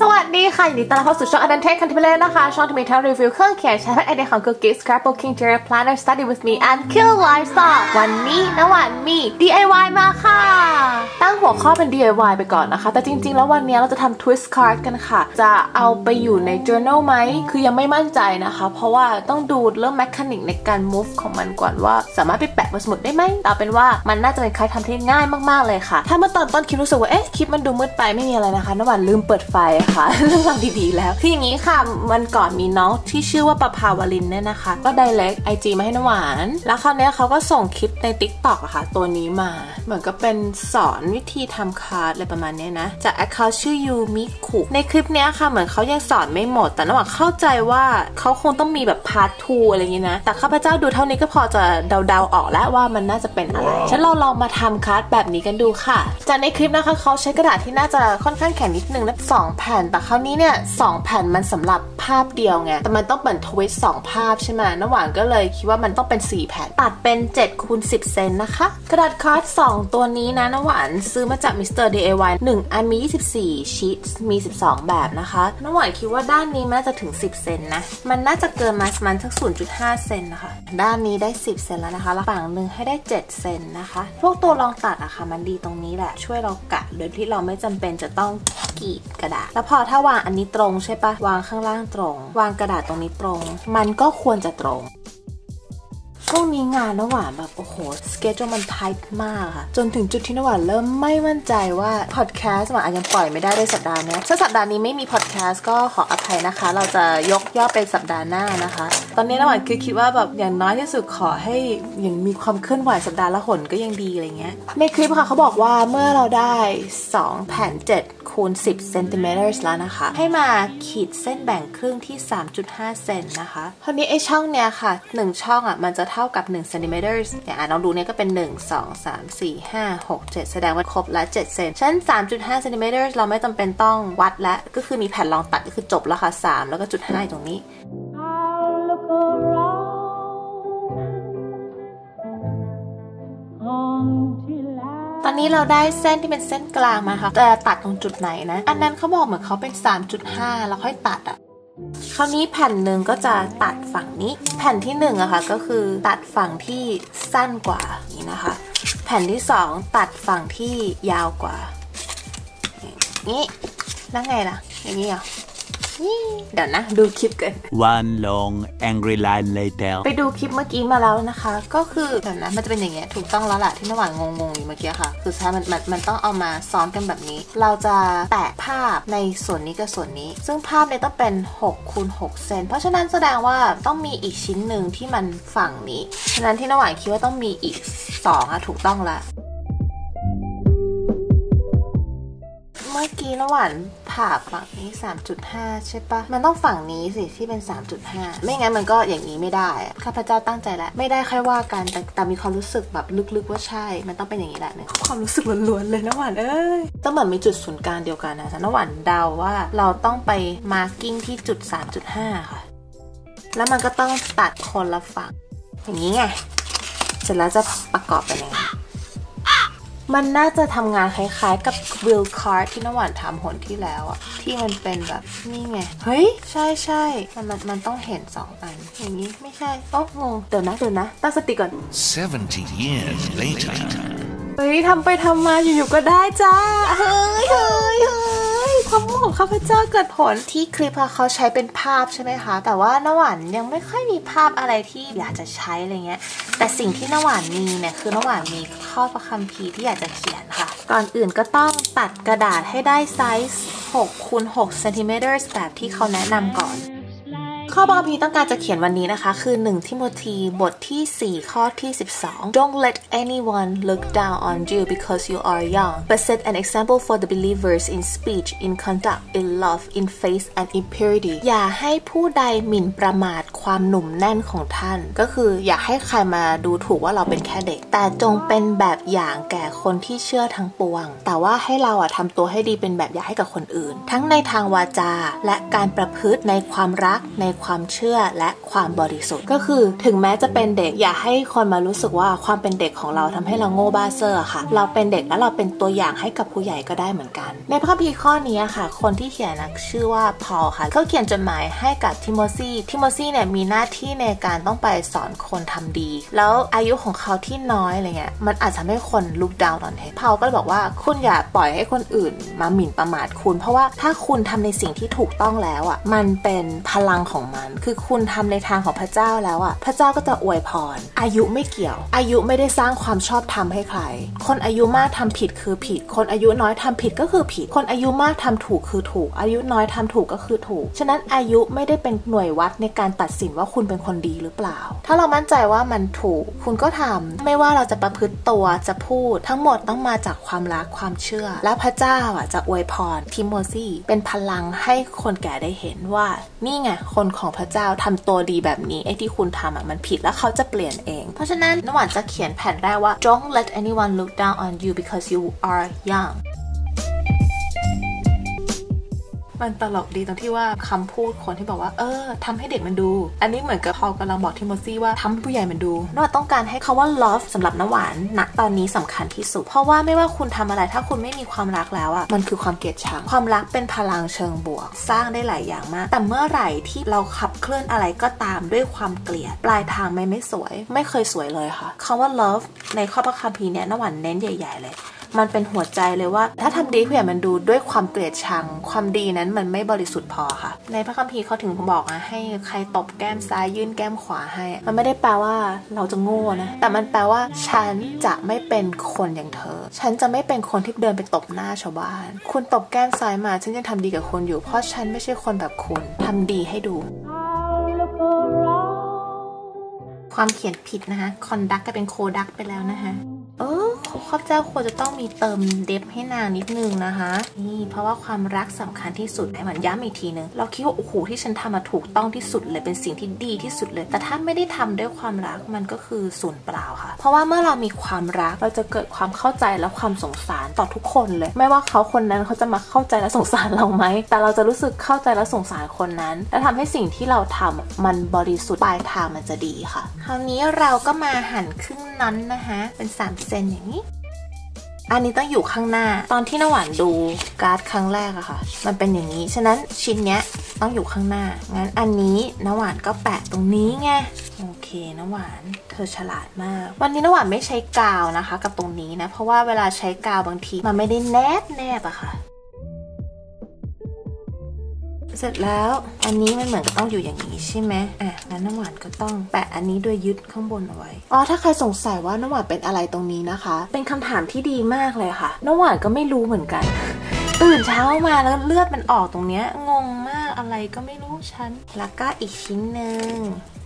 สวัสดีค่ะยินดีต้อนรับเข้าสู่ช่อง Adult Contemporary นะคะช่องที่มีทั้งรีวิวเครื่องเขียนใช้เป็นไอเดียของ Cookies Scrapbooking Journal Planner Study with me and Kill Lifestyle วันนี้น้ำหวานมี DIY มาค่ะตั้งหัวข้อเป็น DIY ไปก่อนนะคะแต่จริงๆแล้ววันนี้เราจะทำ twist card กันค่ะจะเอาไปอยู่ใน journal ไหมคือยังไม่มั่นใจนะคะเพราะว่าต้องดูเรื่อง mechanic ในการ move ของมันก่อนว่าสามารถไปแปะบนสมุดได้ไหมเอาเป็นว่ามันน่าจะเป็นการทำที่ง่ายมากๆเลยค่ะถ้าเมื่อตอนต้นคลิปรู้สึกว่าคลิปมันดูมืดไปไม่มีอะไรนะคะน้ำหวานลืมเปิดไฟค่ะเรื่องราวดีๆแล้วคืออย่างนี้ค่ะวันก่อนมีน้องที่ชื่อว่าประภาวลินเนี่ยนะคะก็ direct IG มาให้น้ำหวานแล้วคราวนี้เขาก็ส่งคลิปใน TikTok อะค่ะตัวนี้มาเหมือนก็เป็นสอนวิธีทำคาร์ดอะไรประมาณนี้นะจาก account ชื่อยูมิคุในคลิปนี้ค่ะเหมือนเขายังสอนไม่หมดแต่น้ำหวานเข้าใจว่าเขาคงต้องมีแบบ part 2 อะไรอย่างนี้นะแต่ข้าพเจ้าดูเท่านี้ก็พอจะเดาๆออกแล้วว่ามันน่าจะเป็นอะไรฉันเราลองมาทำคาร์ดแบบนี้กันดูค่ะจากในคลิปนะคะเขาใช้กระดาษที่น่าจะค่อนข้างแข็งนิดนึงนะ2 แผ่นแต่คราวนี้เนี่ย2 แผ่นมันสำหรับภาพเดียวไงแต่มันต้องเป็นทวิสต์2 ภาพใช่ไหมน้ำหวานก็เลยคิดว่ามันต้องเป็น4 แผ่นตัดเป็น7 คูณ 10 เซนนะคะกระดาษคาร์ด2ตัวนี้นะน้ำหวานซื้อมาจาก Mr. DIY 1 อันมี24 ชีทมี12 แบบนะคะน้ำหวานคิดว่าด้านนี้น่าจะถึง10 เซนนะมันน่าจะเกินมาประมาณสัก 0.5 เซนนะคะด้านนี้ได้10 เซนแล้วนะคะแล้วฝั่งหนึ่งให้ได้7 เซนนะคะพวกตัวรองตัดอะค่ะมันดีตรงนี้แหละช่วยเรากะโดยที่เราไม่จำเป็นจะต้องกรีดกระดาษแล้วพอถ้าวางอันนี้ตรงใช่ปะวางข้างล่างตรงวางกระดาษตรงนี้ตรงมันก็ควรจะตรงช่วงนี้งานน้ำหวานแบบโอ้โหสเกจมันไทป์มากค่ะจนถึงจุดที่น้ำหวานเริ่มไม่มั่นใจว่าพอดแคสต์อาจจะปล่อยไม่ได้ในสัปดาห์นี้ถ้าสัปดาห์นี้ไม่มีพอดแคสต์ก็ขออภัยนะคะเราจะยกย่อเป็นสัปดาห์หน้านะคะตอนนี้น้ำหวานคือคิดว่าแบบอย่างน้อยที่สุดขอให้อย่างมีความเคลื่อนไหวสัปดาห์ละหนก็ยังดีอะไรเงี้ยในคลิปค่ะเขาบอกว่าเมื่อเราได้2 แผ่น7 คูณ 10 เซนติเมตรแล้วนะคะให้มาขีดเส้นแบ่งครึ่งที่ 3.5 เซนนะคะคราวนี้ไอ้ช่องเนี้ยค่ะ1 ช่องอ่ะมันจะเท่ากับ1 เซนติเมตรอย่างลองดูเนี่ยก็เป็น1 2 3 4 5 6 7แสดงว่าครบละ7 เซนฉะนั้น 3.5 เซนติเมตรเราไม่จำเป็นต้องวัดและก็คือมีแผ่นรองตัดก็คือจบแล้วค่ะ3แล้วก็จุด5ตรงนี้ตอนนี้เราได้เส้นที่เป็นเส้นกลางมาค่ะแต่ตัดตรงจุดไหนนะอันนั้นเขาบอกเหมือนเขาเป็น 3.5 แล้วค่อยตัดอ่ะคราวนี้แผ่นหนึ่งก็จะตัดฝั่งนี้แผ่นที่1อะค่ะก็คือตัดฝั่งที่สั้นกว่านี่นะคะแผ่นที่2ตัดฝั่งที่ยาวกว่าอย่างนี้แล้วไงล่ะอย่างนี้เหรอเดี๋ยวนะดูคลิปกัน One long angry line later ไปดูคลิปเมื่อกี้มาแล้วนะคะก็คือแบบนั้นมันจะเป็นอย่างเงี้ยถูกต้องแล้วล่ะที่น้ำหวานงงอยู่เมื่อกี้ค่ะคือใช่มันต้องเอามาซ้อนกันแบบนี้เราจะแตะภาพในส่วนนี้กับส่วนนี้ซึ่งภาพเนี่ยต้องเป็น6 คูณ 6 เซนเพราะฉะนั้นแสดงว่าต้องมีอีกชิ้นหนึ่งที่มันฝั่งนี้ฉะนั้นที่น้ำหวานคิดว่าต้องมีอีก2อะถูกต้องละเมื่อกี้น้ำหวานผ่าฝั่งนี้ 3.5 ใช่ปะมันต้องฝั่งนี้สิที่เป็น 3.5 ไม่งั้นมันก็อย่างนี้ไม่ได้ข้าพเจ้าตั้งใจแล้วไม่ได้ค่อยว่ากันแต่มีความรู้สึกแบบลึกๆว่าใช่มันต้องเป็นอย่างนี้แหละเนี่ยความรู้สึกล้วนๆเลยน้ำหวานต้องเหมือนมีจุดศูนย์กลางเดียวกันนะน้ำหวานเดาว่าเราต้องไปมาร์กิ้งที่จุด 3.5 ค่ะแล้วมันก็ต้องตัดคนละฝั่งอย่างนี้ไงเสร็จแล้วจะประกอบเป็นยังไงมันน่าจะทำงานคล้ายๆกับวิลคาร์ดที่น้ำหวานทำหนที่แล้วอะที่มันเป็นแบบนี่ไงเฮ้ยใช่มันต้องเห็น2 อันอย่างนี้ไม่ใช่โอ้งงเดี๋ยวนะตั้งสติก่อน 70 years later เฮ้ยทำไปทำมาอยู่ๆก็ได้จ้าเฮ้ยความมุ่งของข้าพเจ้าเกิดผลที่คลิปเขาใช้เป็นภาพใช่ไหมคะแต่ว่าน้ำหวานยังไม่ค่อยมีภาพอะไรที่อยากจะใช้อะไรเงี้ยแต่สิ่งที่น้ำหวานมีเนี่ยคือน้ำหวานมีข้อพระคัมภีร์ที่อยากจะเขียนค่ะก่อนอื่นก็ต้องตัดกระดาษให้ได้ไซส์6 คูณ 6 เซนติเมตรแบบที่เขาแนะนำก่อนข้อพระคัมภีร์ต้องการจะเขียนวันนี้นะคะคือ1 ทิโมธีบทที่4ข้อที่12 Don't let anyone look down on you because you are young but set an example for the believers in speech in conduct in love in faith and in purity อย่าให้ผู้ใดหมิ่นประมาทความหนุ่มแน่นของท่านก็คืออย่าให้ใครมาดูถูกว่าเราเป็นแค่เด็กแต่จงเป็นแบบอย่างแก่คนที่เชื่อทั้งปวงแต่ว่าให้เราทำตัวให้ดีเป็นแบบอย่างให้กับคนอื่นทั้งในทางวาจาและการประพฤติในความรักในความเชื่อและความบริสุทธิ์ก็คือถึงแม้จะเป็นเด็กอย่าให้คนมารู้สึกว่าความเป็นเด็กของเราทำให้เราโง่บ้าเซ่อค่ะเราเป็นเด็กแล้วเราเป็นตัวอย่างให้กับผู้ใหญ่ก็ได้เหมือนกันในพระคัมภีร์ข้อนี้ค่ะคนที่เขียนชื่อว่าพอลค่ะเขาเขียนจดหมายให้กับทิโมธีเนี่ยมีหน้าที่ในการต้องไปสอนคนทำดีแล้วอายุของเขาที่น้อยอะไรเงี้ยมันอาจจะทำให้คนลุกดาวน์ตอนเทพอลก็เลยบอกว่าคุณอย่าปล่อยให้คนอื่นมาหมิ่นประมาทคุณเพราะว่าถ้าคุณทำในสิ่งที่ถูกต้องแล้วอ่ะมันเป็นพลังของมันคือคุณทำในทางของพระเจ้าแล้วอ่ะพระเจ้าก็จะอวยพรอายุไม่เกี่ยวอายุไม่ได้สร้างความชอบธรรมให้ใครคนอายุมากทำผิดคือผิดคนอายุน้อยทำผิดก็คือผิดคนอายุมากทำถูกคือถูกอายุน้อยทำถูกก็คือถูกฉะนั้นอายุไม่ได้เป็นหน่วยวัดในการตัดสินว่าคุณเป็นคนดีหรือเปล่าถ้าเรามั่นใจว่ามันถูกคุณก็ทำไม่ว่าเราจะประพฤติตัวจะพูดทั้งหมดต้องมาจากความรักความเชื่อและพระเจ้าจะอวยพรทิโมธีเป็นพลังให้คนแก่ได้เห็นว่านี่ไงคนของพระเจ้าทำตัวดีแบบนี้ไอ้ที่คุณทำมันผิดแล้วเขาจะเปลี่ยนเองเพราะฉะนั้นน้ำหวานจะเขียนแผ่นแรกว่า Don't let anyone look down on you because you are youngมันตลกดีตรงที่ว่าคำพูดคนที่บอกว่าทำให้เด็กมันดูอันนี้เหมือนกับพอลกำลังบอกทิโมธีว่าทำให้ผู้ใหญ่มันดูน้ำหวานต้องการให้คำว่า love สำหรับน้ำหวานณตอนนี้สำคัญที่สุดเพราะว่าไม่ว่าคุณทำอะไรถ้าคุณไม่มีความรักแล้วมันคือความเกลียดชังความรักเป็นพลังเชิงบวกสร้างได้หลายอย่างมากแต่เมื่อไหร่ที่เราขับเคลื่อนอะไรก็ตามด้วยความเกลียดปลายทางไม่สวยไม่เคยสวยเลยค่ะคำว่า love ในข้อพระคัมภีร์เนี่ยน้ำหวานเน้นใหญ่ๆเลยมันเป็นหัวใจเลยว่าถ้าทำดีผู้ใหญ่มันดูด้วยความเกลียดชังความดีนั้นมันไม่บริสุทธิ์พอค่ะในพระคัมภีร์เขาถึงบอกให้ใครตบแก้มซ้ายยื่นแก้มขวาให้มันไม่ได้แปลว่าเราจะโง่นะแต่มันแปลว่าฉันจะไม่เป็นคนอย่างเธอฉันจะไม่เป็นคนที่เดินไปตบหน้าชาวบ้านคุณตบแก้มซ้ายมาฉันยังทำดีกับคุณอยู่เพราะฉันไม่ใช่คนแบบคุณทำดีให้ดูความเขียนผิดนะคะ conduct ก็เป็น conduct ไปแล้วนะคะข้าพเจ้าควรจะต้องมีเติมเดฟให้นางนิดนึงนะคะนี่เพราะว่าความรักสำคัญที่สุดให้มันย้ำอีกทีนึงเราคิดว่าโอ้โหที่ฉันทำมาถูกต้องที่สุดเลยเป็นสิ่งที่ดีที่สุดเลยแต่ถ้าไม่ได้ทำด้วยความรักมันก็คือสูญเปล่าค่ะเพราะว่าเมื่อเรามีความรักเราจะเกิดความเข้าใจและความสงสารต่อทุกคนเลยไม่ว่าเขาคนนั้นเขาจะมาเข้าใจและสงสารเราไหมแต่เราจะรู้สึกเข้าใจและสงสารคนนั้นและทำให้สิ่งที่เราทำมันบริสุทธิ์ปลายทางมันจะดีค่ะคราวนี้เราก็มาหั่นครึ่งนั้นนะคะเป็น3 เซนอย่างนี้อันนี้ต้องอยู่ข้างหน้าตอนที่น้ำหวานดูการ์ดครั้งแรกอะค่ะมันเป็นอย่างนี้ฉะนั้นชิ้นเนี้ยต้องอยู่ข้างหน้างั้นอันนี้น้ำหวานก็แปะตรงนี้ไงโอเคน้ำหวานเธอฉลาดมากวันนี้น้ำหวานไม่ใช้กาวนะคะกับตรงนี้นะเพราะว่าเวลาใช้กาวบางทีมันไม่ได้แนบอะค่ะเสร็จแล้วอันนี้มันเหมือนต้องอยู่อย่างนี้ใช่ไหมงั้นน้ำหวานก็ต้องแปะอันนี้ด้วยยึดข้างบนเอาไว้ถ้าใครสงสัยว่าน้ำหวานเป็นอะไรตรงนี้นะคะเป็นคำถามที่ดีมากเลยค่ะน้ำหวานก็ไม่รู้เหมือนกันตื่นเช้ามาแล้วเลือดมันออกตรงเนี้ยงงมากอะไรก็ไม่รู้ฉันแล้วก็อีกชิ้นหนึ่ง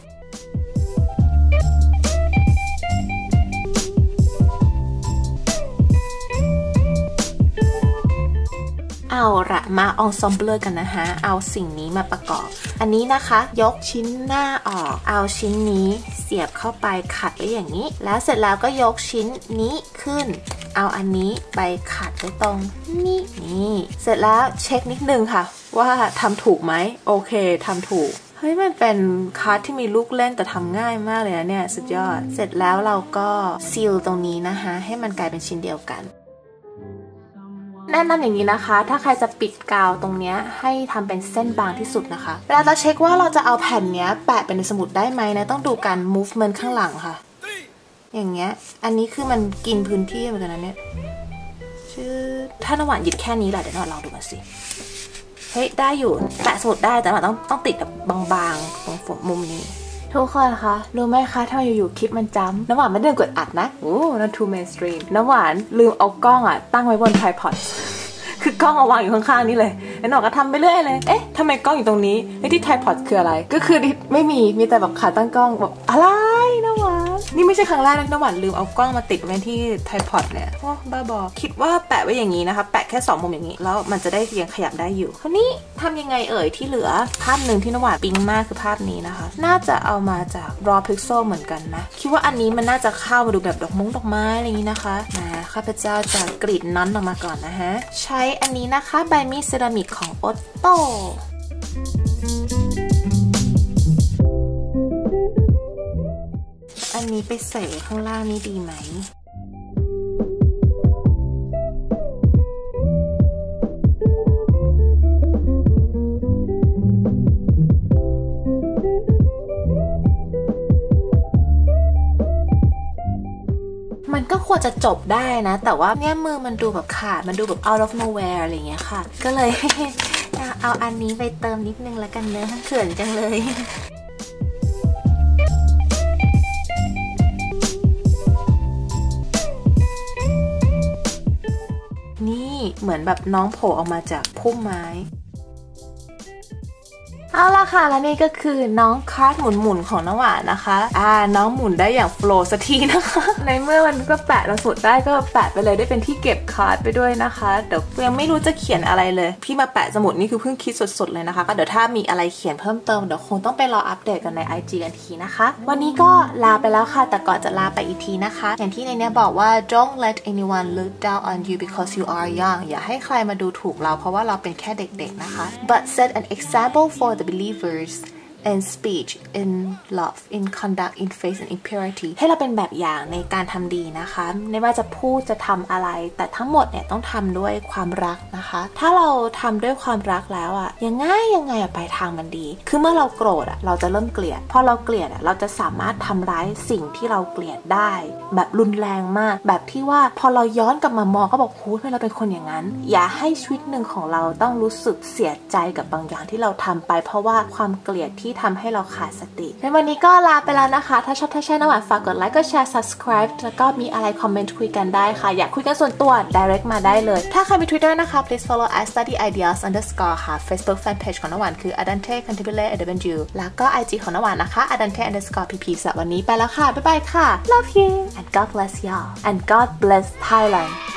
เอาละมาองซอมเบลอร์กันนะคะเอาสิ่งนี้มาประกอบอันนี้นะคะยกชิ้นหน้าออกเอาชิ้นนี้เสียบเข้าไปขัดไว้อย่างนี้แล้วเสร็จแล้วก็ยกชิ้นนี้ขึ้นเอาอันนี้ไปขัดไว้ตรงนี่เสร็จแล้วเช็คนิดนึงค่ะว่าทำถูกไหมโอเคทำถูกเฮ้ยมันเป็นการ์ดที่มีลูกเล่นแต่ทำง่ายมากเลยนะเนี่ยสุดยอดเสร็จแล้วเราก็ซีลตรงนี้นะคะให้มันกลายเป็นชิ้นเดียวกันแนะนำอย่างนี้นะคะถ้าใครจะปิดกาวตรงนี้ให้ทำเป็นเส้นบางที่สุดนะคะเวลาเราเช็คว่าเราจะเอาแผ่นนี้แปะเป็นในสมุดได้ไหมนะต้องดูการ movement ข้างหลังค่ะอย่างเงี้ยอันนี้คือมันกินพื้นที่เหมือนกันนะเนี่ยถ้าน้ำหวานหยิบแค่นี้แหละเดี๋ยวน้ำหวานลองดูกันสิเฮ้ยได้อยู่แปะสมุดได้แต่น้ำหวานต้องติดแบบบางๆตรงมุมนี้ทุกคนคะรู้ไหมคะถ้าอยู่ๆคลิปมันจำน้ำหวานไม่ได้กดอัดนะนั่น too mainstream น้ำหวานลืมเอากล้องตั้งไว้บน tripod คือกล้องเอาวางอยู่ข้างๆนี่เลยแล้วหนอก็ทำไปเรื่อยเลยทำไมกล้องอยู่ตรงนี้ที่ tripod คืออะไรก็คือไม่มีแต่แบบขาตั้งกล้องแบบอะไรน้ำหวานนี่ไม่ใช่ครั้งแรกนะน้ำหวานลืมเอากล้องมาติดไว้ที่ tripod เนี่ยบ้าบอคิดว่าแปะไว้อย่างนี้นะคะแปะแค่2 มุมอย่างนี้แล้วมันจะได้ยังขยับได้อยู่คราวนี้ทำยังไงที่เหลือภาพหนึ่งที่น้ำหวานปิ๊งมากคือภาพนี้นะคะน่าจะเอามาจาก raw pixel เหมือนกันนะคิดว่าอันนี้มันน่าจะเข้ามาดูแบบดอกไม้อะไรอย่างนี้นะคะข้าพเจ้าจะกรีดน็อตออกมาก่อนนะฮะใช้อันนี้นะคะใบมีดเซรามิกของ Otto นี้ไปใส่ข้างล่างนี้ดีไหมมันก็ควรจะจบได้นะแต่ว่าเนี่ยมือมันดูแบบขาดมันดูแบบ out of nowhere อะไรเงี้ยค่ะก็เลย เอาอันนี้ไปเติมนิดนึงแล้วกันเนอะเขินจังเลยนี่เหมือนแบบน้องโผล่ออกมาจากพุ่มไม้เอาล่ะค่ะและนี่ก็คือน้องคาร์ดหมุนของน้ำหวานนะคะน้องหมุนได้อย่างโฟลว์สักทีนะคะในเมื่อมันก็แปะเราสุดได้ก็แปะไปเลยได้เป็นที่เก็บคาร์ดไปด้วยนะคะเดี๋ยวยังไม่รู้จะเขียนอะไรเลยพี่มาแปะสมุดนี่คือเพิ่งคิดสดๆเลยนะคะก็เดี๋ยวถ้ามีอะไรเขียนเพิ่มเติมเดี๋ยวคงต้องไปรออัปเดตกันใน IG กันทีนะคะวันนี้ก็ลาไปแล้วค่ะแต่ก่อนจะลาไปอีกทีนะคะอย่างที่ในนี้บอกว่า don't let anyone look down on you because you are young อย่าให้ใครมาดูถูกเราเพราะว่าเราเป็นแค่เด็กๆนะคะ but set an example for the believers in speech in love in conduct in faith and in purity ให้เราเป็นแบบอย่างในการทำดีนะคะไม่ว่าจะพูดจะทำอะไรแต่ทั้งหมดเนี่ยต้องทำด้วยความรักนะคะถ้าเราทำด้วยความรักแล้วยังไงไปทางมันดีคือเมื่อเราโกรธเราจะเริ่มเกลียดพอเราเกลียดเราจะสามารถทำร้ายสิ่งที่เราเกลียดได้แบบรุนแรงมากแบบที่ว่าพอเราย้อนกลับมามองก็บอกโอ้ยทำไมเราเป็นคนอย่างนั้นอย่าให้ชีวิตหนึ่งของเราต้องรู้สึกเสียใจกับบางอย่างที่เราทำไปเพราะว่าความเกลียดที่ทำให้เราขาดสติในวันนี้ก็ลาไปแล้วนะคะถ้าชอบถ้าใช่น้ำหวานฝากกดไลค์กดแชร์ subscribe แล้วก็มีอะไรคอมเมนต์คุยกันได้ค่ะอยากคุยกันส่วนตัว direct มาได้เลยถ้าใครมี Twitter นะคะ please follow @studyideas_ ค่ะ Facebook fanpage ของน้ำหวานคือ adante cantibile adw แล้วก็ IG ของน้ำหวานนะคะ adante_pp สำหรับวันนี้ไปแล้วค่ะบ๊ายบายค่ะ love you and God bless y'all and God bless Thailand